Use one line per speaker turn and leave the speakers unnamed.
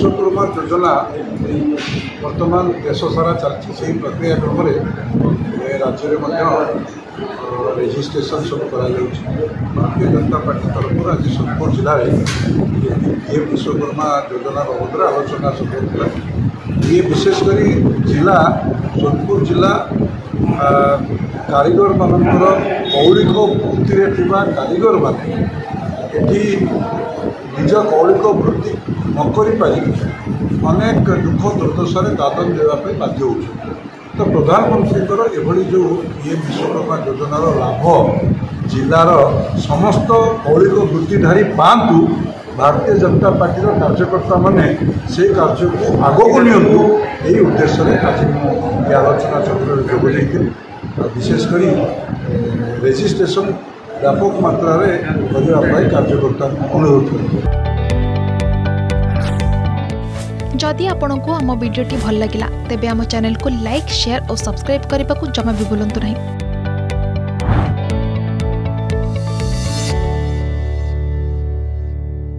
विश्वकर्मा योजना वर्तमान देश सारा चलती से प्रक्रिया क्रम राज्य में रेजिस्ट्रेशन सब करा भारतीय जनता पार्टी तरफ आज सोनपुर जिले में ये विश्वकर्मा योजना बाबद आलोचना सब होता ये विशेषकर जिला सोनपुर जिला कारीगर मानकर मौलिक वृत्ति कारीगर मान निज कौलिक वृत्ति नक अनेक दुख दुर्दशा दादन देवाई बाध्य हो तो प्रधानमंत्री एभली जो ये विश्वकर्मा योजनार लाभ जिलार समस्त कौलिक वृत्तिधारी पातु भारतीय जनता पार्टी कार्यकर्ता माने से कार्य को आगक नियंतु यही उद्देश्य आज मुझे आलोचना चक्र जोग विशेषकर रेजिस्ट्रेशन व्यापक मात्रा करने कार्यकर्ता अनुरोध कर
जदि आपंक आम भिडी भल लगा तेब आम चैनल को लाइक शेयर और सब्सक्राइब करने को जमा भी भूलु नहीं।